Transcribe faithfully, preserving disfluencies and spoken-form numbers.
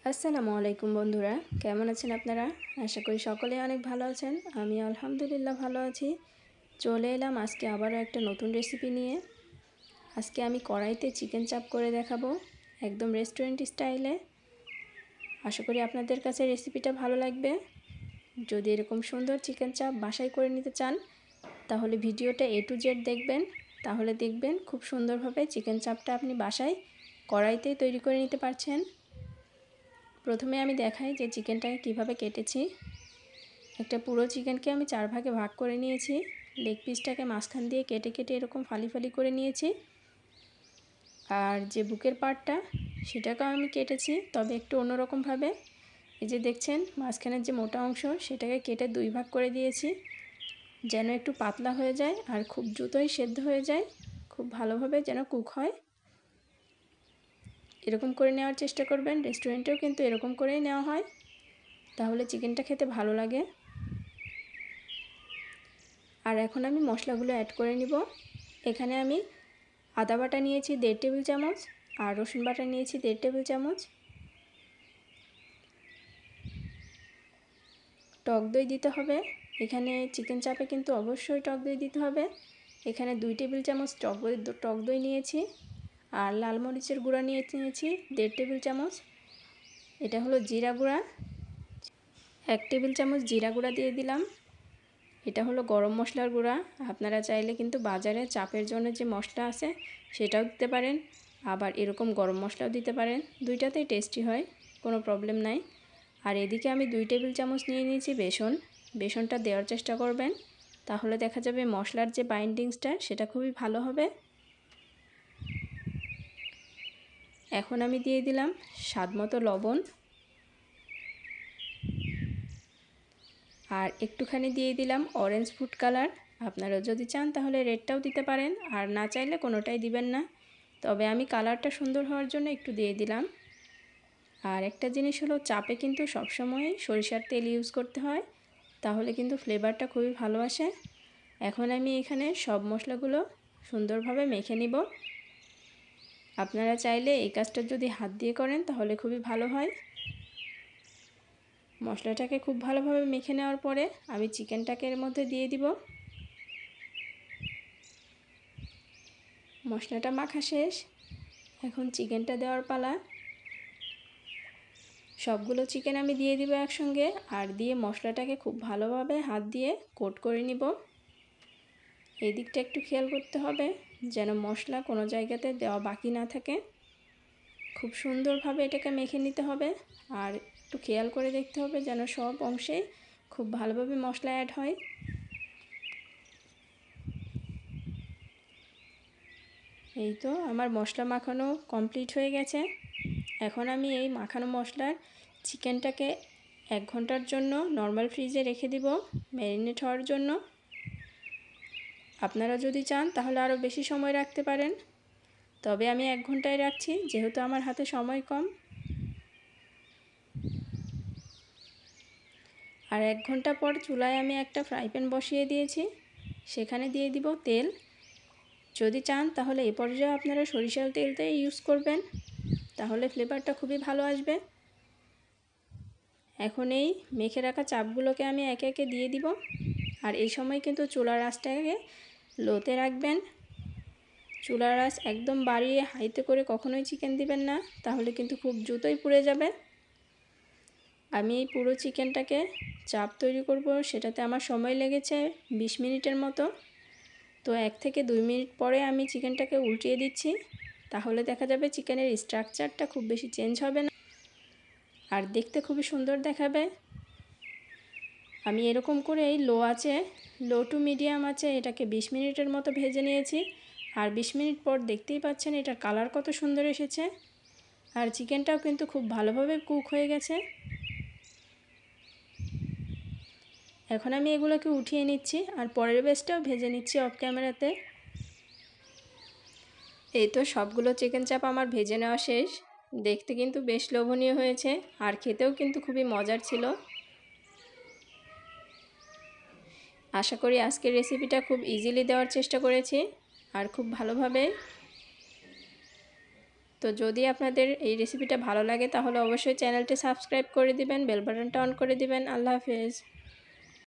আসসালামু আলাইকুম বন্ধুরা, কেমন আছেন আপনারা? আশা করি সকলেই অনেক ভালো আছেন। আমি আলহামদুলিল্লাহ ভালো আছি। চলে এলাম আজকে আবারও একটা নতুন রেসিপি নিয়ে। আজকে আমি কড়াইতে চিকেন চাপ করে দেখাবো, একদম রেস্টুরেন্ট স্টাইলে। আশা করি আপনাদের কাছে রেসিপিটা ভালো লাগবে। যদি এরকম সুন্দর চিকেন চাপ বাসায় করে নিতে চান, তাহলে ভিডিওটা এ টু জেড দেখবেন। তাহলে দেখবেন খুব সুন্দরভাবে চিকেন চাপটা আপনি বাসায় কড়াইতেই তৈরি করে নিতে পারছেন। প্রথমে আমি দেখাই যে চিকেনটাকে কিভাবে কেটেছি। একটা পুরো চিকেনকে আমি চার ভাগে ভাগ করে নিয়েছি। লেগ পিসটাকে মাঝখান দিয়ে কেটে কেটে এরকম ফালি ফালি করে নিয়েছি। আর যে বুকের পার্টটা সেটাকেও আমি কেটেছি, তবে একটু অন্যরকমভাবে। এই যে দেখছেন মাঝখানের যে মোটা অংশ সেটাকে কেটে দুই ভাগ করে দিয়েছি, যেন একটু পাতলা হয়ে যায় আর খুব দ্রুতই সেদ্ধ হয়ে যায়, খুব ভালোভাবে যেন কুক হয়। এরকম করে নেওয়ার চেষ্টা করবেন। রেস্টুরেন্টেও কিন্তু এরকম করেই নেওয়া হয়, তাহলে চিকেনটা খেতে ভালো লাগে। আর এখন আমি মশলাগুলো অ্যাড করে নিব। এখানে আমি আদা বাটা নিয়েছি দেড় টেবিল চামচ, আর রসুন বাটা নিয়েছি দেড় টেবিল চামচ। টক দই দিতে হবে। এখানে চিকেন চাপে কিন্তু অবশ্যই টক দই দিতে হবে। এখানে দুই টেবিল চামচ টক দই টক দই নিয়েছি। আর লাল মরিচের গুঁড়া নিয়ে নিয়েছি দেড় টেবিল চামচ। এটা হলো জিরা গুঁড়া, এক টেবিল চামচ জিরা গুঁড়া দিয়ে দিলাম। এটা হলো গরম মশলার গুঁড়া। আপনারা চাইলে কিন্তু বাজারে চাপের জন্য যে মশলা আছে সেটাও দিতে পারেন, আবার এরকম গরম মশলাও দিতে পারেন। দুইটাতেই টেস্টি হয়, কোনো প্রবলেম নাই। আর এদিকে আমি দুই টেবিল চামচ নিয়ে নিয়েছি বেসন। বেসনটা দেওয়ার চেষ্টা করবেন, তাহলে দেখা যাবে মশলার যে বাইন্ডিংসটা সেটা খুবই ভালো হবে। এখন আমি দিয়ে দিলাম স্বাদ মতো লবণ, আর একটুখানি দিয়ে দিলাম অরেঞ্জ ফুড কালার। আপনারা যদি চান তাহলে রেডটাও দিতে পারেন, আর না চাইলে কোনোটাই দিবেন না, তবে আমি কালারটা সুন্দর হওয়ার জন্য একটু দিয়ে দিলাম। আর একটা জিনিস হলো, চাপে কিন্তু সবসময় সরিষার তেল ইউজ করতে হয়, তাহলে কিন্তু ফ্লেভারটা খুবই ভালো আসে। এখন আমি এখানে সব মশলাগুলো সুন্দরভাবে মেখে নিব। আপনারা চাইলে এই কাজটা যদি হাত দিয়ে করেন তাহলে খুবই ভালো হয়। মশলাটাকে খুব ভালোভাবে মেখে নেওয়ার পরে আমি চিকেনটাকে এর মধ্যে দিয়ে দিব। মশলাটা মাখা শেষ, এখন চিকেনটা দেওয়ার পালা। সবগুলো চিকেন আমি দিয়ে দিব একসঙ্গে, আর দিয়ে মশলাটাকে খুব ভালোভাবে হাত দিয়ে কোট করে নিব। এই দিকটা একটু খেয়াল করতে হবে যেন মশলা কোনো জায়গাতে দেওয়া বাকি না থাকে। খুব সুন্দরভাবে এটাকে মেখে নিতে হবে, আর একটু খেয়াল করে দেখতে হবে যেন সব অংশে খুব ভালোভাবে মশলা অ্যাড হয়। এই তো আমার মশলা মাখানো কমপ্লিট হয়ে গেছে। এখন আমি এই মাখানো মশলার চিকেনটাকে এক ঘন্টার জন্য নর্মাল ফ্রিজে রেখে দিব ম্যারিনেট হওয়ার জন্য। আপনারা যদি চান তাহলে আরও বেশি সময় রাখতে পারেন, তবে আমি এক ঘন্টায় রাখছি যেহেতু আমার হাতে সময় কম। আর এক ঘন্টা পর চুলায় আমি একটা ফ্রাই প্যান বসিয়ে দিয়েছি, সেখানে দিয়ে দিব তেল। যদি চান তাহলে এ পর্যায়ে আপনারা সরিষার তেলটাই ইউজ করবেন, তাহলে ফ্লেভারটা খুবই ভালো আসবে। এখন এই মেখে রাখা চাপগুলোকে আমি একে একে দিয়ে দিব। আর এই সময় কিন্তু চুলার আঁচটাকে লোতে রাখবেন। চুলার আঁচ একদম বাড়িয়ে হাইতে করে কখনোই চিকেন দিবেন না, তাহলে কিন্তু খুব দ্রুতই পুড়ে যাবে। আমি এই পুরো চিকেনটাকে চাপ তৈরি করব, সেটাতে আমার সময় লেগেছে বিশ মিনিটের মতো। তো এক থেকে দুই মিনিট পরে আমি চিকেনটাকে উল্টিয়ে দিচ্ছি, তাহলে দেখা যাবে চিকেনের স্ট্রাকচারটা খুব বেশি চেঞ্জ হবে না, আর দেখতে খুবই সুন্দর দেখাবে। আমি এরকম করে এই লো আঁচে, লো টু মিডিয়াম আঁচে এটাকে বিশ মিনিটের মতো ভেজে নিয়েছি। আর বিশ মিনিট পর দেখতেই পাচ্ছেন এটার কালার কত সুন্দর এসেছে, আর চিকেনটাও কিন্তু খুব ভালোভাবে কুক হয়ে গেছে। এখন আমি এগুলোকে উঠিয়ে নিচ্ছি, আর পরের ব্যাচটাও ভেজে নিচ্ছি অফ ক্যামেরাতে। এই তো সবগুলো চিকেন চাপ আমার ভেজে নেওয়া শেষ। দেখতে কিন্তু বেশ লোভনীয় হয়েছে, আর খেতেও কিন্তু খুবই মজার ছিল। আশা করি আজকের রেসিপিটা খুব ইজিলি দেওয়ার চেষ্টা করেছি, আর খুব ভালোভাবে তো যদি আপনাদের এই রেসিপিটা ভালো লাগে তাহলে অবশ্যই চ্যানেলটি সাবস্ক্রাইব করে দিবেন, বেল বাটনটা অন করে দিবেন। আল্লাহ হাফেজ।